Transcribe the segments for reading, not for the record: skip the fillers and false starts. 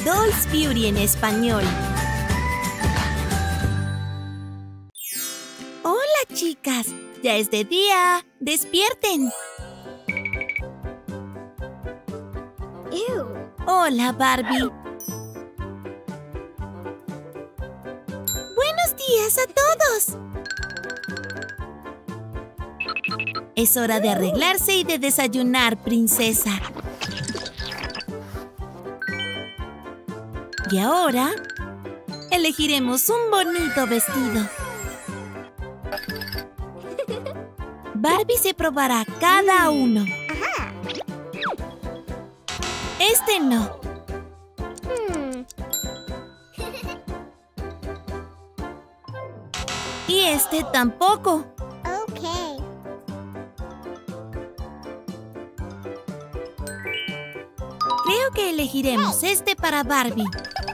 Dolls Fury en español. Hola, chicas. Ya es de día. ¡Despierten! Hola, Barbie. ¡Buenos días a todos! Es hora de arreglarse y de desayunar, princesa. Y ahora, elegiremos un bonito vestido. Barbie se probará cada uno. Este no. Y este tampoco. Creo que elegiremos este para Barbie.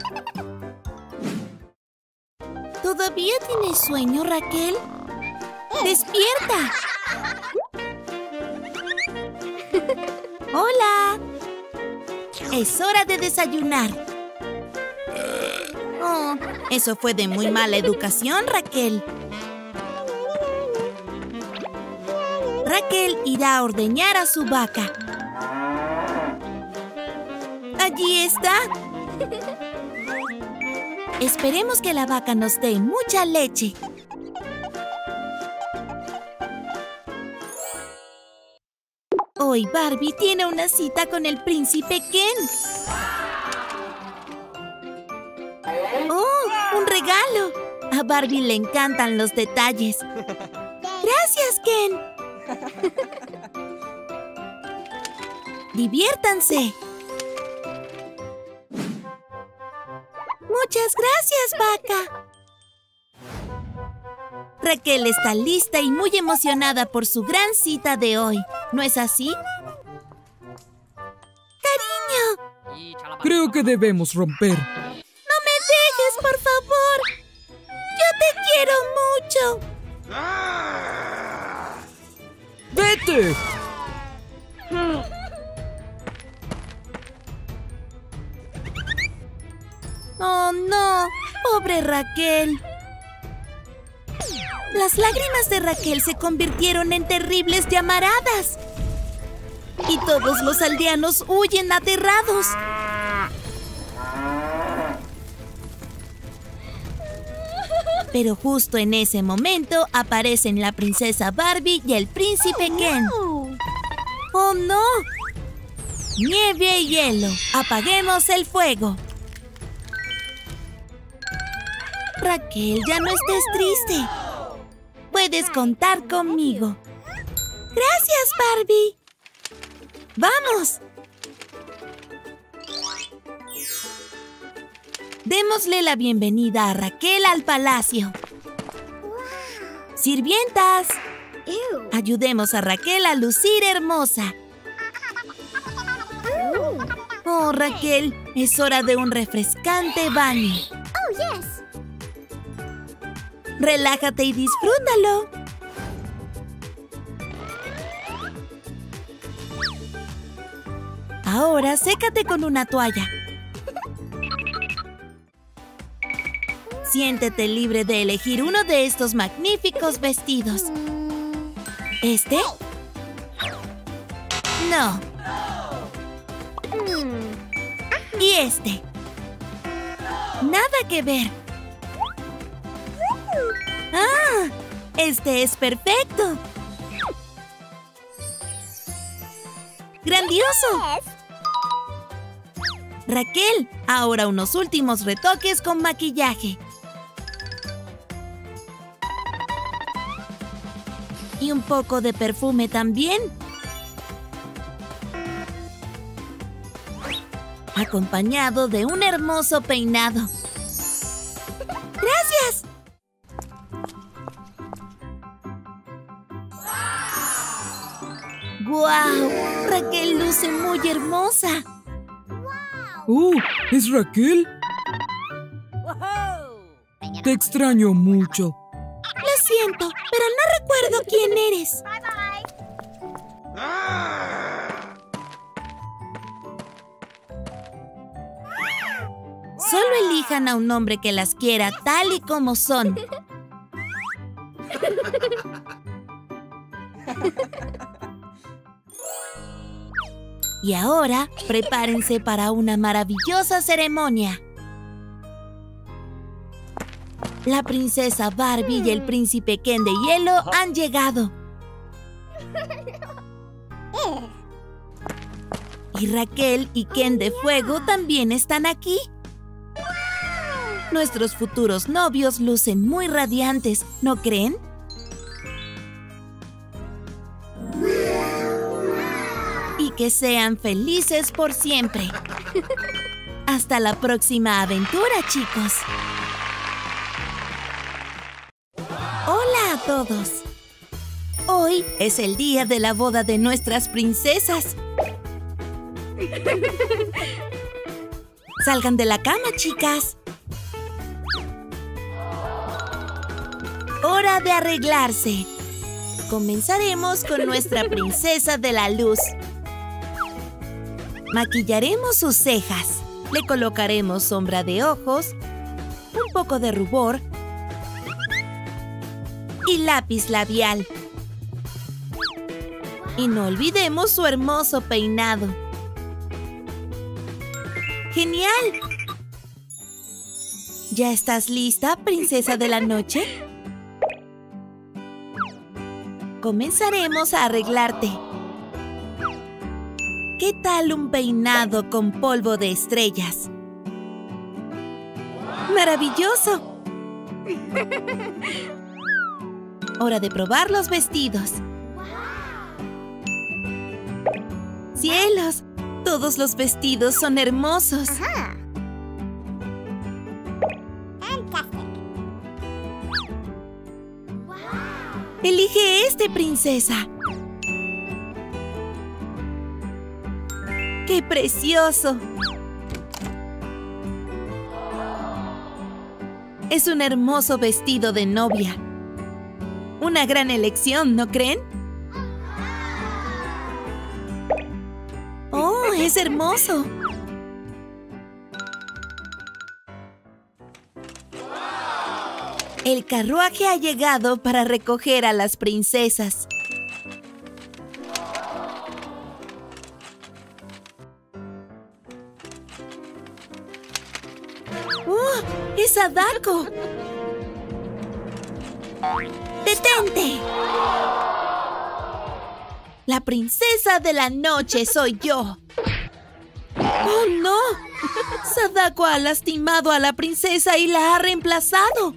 ¿Todavía tienes sueño, Raquel? ¡Despierta! ¡Hola! Es hora de desayunar. Oh, eso fue de muy mala educación, Raquel. Raquel irá a ordeñar a su vaca. ¡Allí está! Esperemos que la vaca nos dé mucha leche. Hoy Barbie tiene una cita con el príncipe Ken. ¡Oh, un regalo! A Barbie le encantan los detalles. ¡Gracias, Ken! ¡Diviértanse! ¡Muchas gracias, vaca! Raquel está lista y muy emocionada por su gran cita de hoy. ¿No es así? ¡Cariño! Creo que debemos romper. ¡No me dejes, por favor! ¡Yo te quiero mucho! ¡Vete! ¡Oh, no! ¡Pobre Raquel! Las lágrimas de Raquel se convirtieron en terribles llamaradas. Y todos los aldeanos huyen aterrados. Pero justo en ese momento aparecen la princesa Barbie y el príncipe Ken. ¡Oh, no! ¡Nieve y hielo! ¡Apaguemos el fuego! Raquel, ya no estés triste. Puedes contar conmigo. ¡Gracias, Barbie! ¡Vamos! Démosle la bienvenida a Raquel al palacio. ¡Sirvientas! Ayudemos a Raquel a lucir hermosa. Oh, Raquel, es hora de un refrescante baño. Relájate y disfrútalo. Ahora sécate con una toalla. Siéntete libre de elegir uno de estos magníficos vestidos. ¿Este? No. ¿Y este? Nada que ver. ¡Ah! ¡Este es perfecto! ¡Grandioso! Raquel, ahora unos últimos retoques con maquillaje. Y un poco de perfume también. Acompañado de un hermoso peinado. ¡Gracias! ¡Guau! Raquel luce muy hermosa. ¿Es Raquel? Te extraño mucho. Lo siento, pero no recuerdo quién eres. Solo elijan a un hombre que las quiera tal y como son. Y ahora, prepárense para una maravillosa ceremonia. La princesa Barbie y el príncipe Ken de hielo han llegado. Y Raquel y Ken de fuego también están aquí. Nuestros futuros novios lucen muy radiantes, ¿no creen? Y que sean felices por siempre. Hasta la próxima aventura, chicos. Hola a todos. Hoy es el día de la boda de nuestras princesas. Salgan de la cama, chicas. Hora de arreglarse. Comenzaremos con nuestra princesa de la luz. Maquillaremos sus cejas. Le colocaremos sombra de ojos, un poco de rubor y lápiz labial. Y no olvidemos su hermoso peinado. ¡Genial! ¿Ya estás lista, princesa de la noche? Comenzaremos a arreglarte. ¿Qué tal un peinado con polvo de estrellas? ¡Maravilloso! Hora de probar los vestidos. ¡Cielos! Todos los vestidos son hermosos. Elige este, princesa. ¡Qué precioso! Es un hermoso vestido de novia. Una gran elección, ¿no creen? ¡Oh, es hermoso! El carruaje ha llegado para recoger a las princesas. ¡Oh! ¡Es Sadako! ¡Detente! La princesa de la noche soy yo. ¡Oh, no! Sadako ha lastimado a la princesa y la ha reemplazado.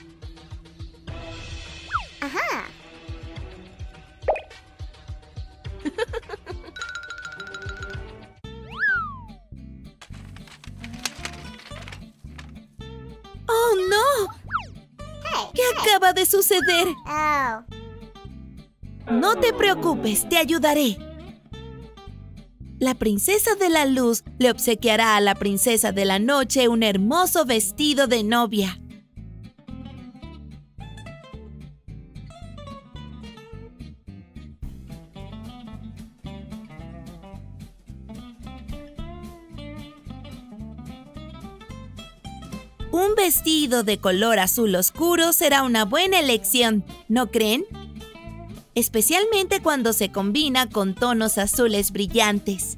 ¡Oh, no! ¿Qué acaba de suceder? No te preocupes, te ayudaré. La princesa de la luz le obsequiará a la princesa de la noche un hermoso vestido de novia. Un vestido de color azul oscuro será una buena elección, ¿no creen? Especialmente cuando se combina con tonos azules brillantes.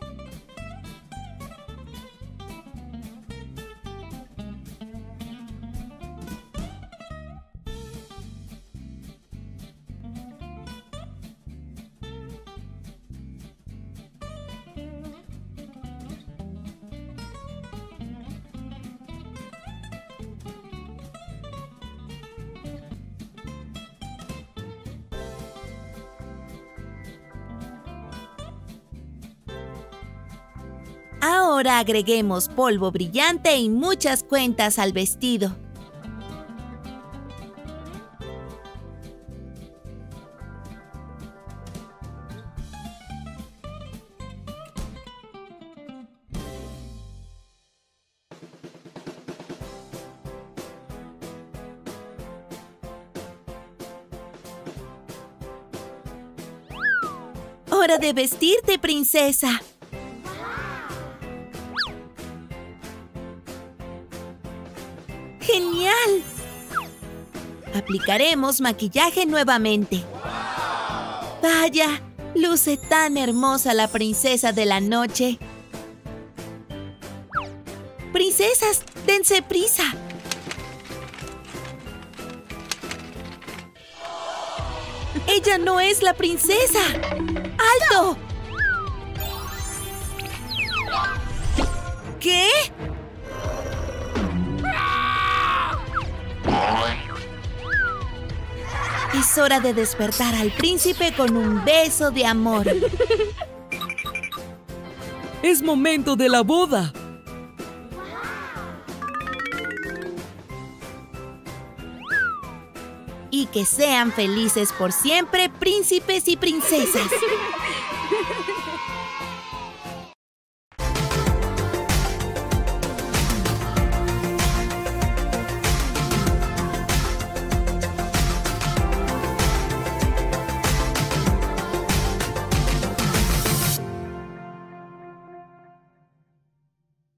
Ahora agreguemos polvo brillante y muchas cuentas al vestido. ¡Hora de vestirte, princesa! ¡Genial! Aplicaremos maquillaje nuevamente. ¡Vaya! Luce tan hermosa la princesa de la noche. ¡Princesas, dense prisa! ¡Ella no es la princesa! ¡Alto! ¿Qué? Es hora de despertar al príncipe con un beso de amor. Es momento de la boda. Y que sean felices por siempre, príncipes y princesas.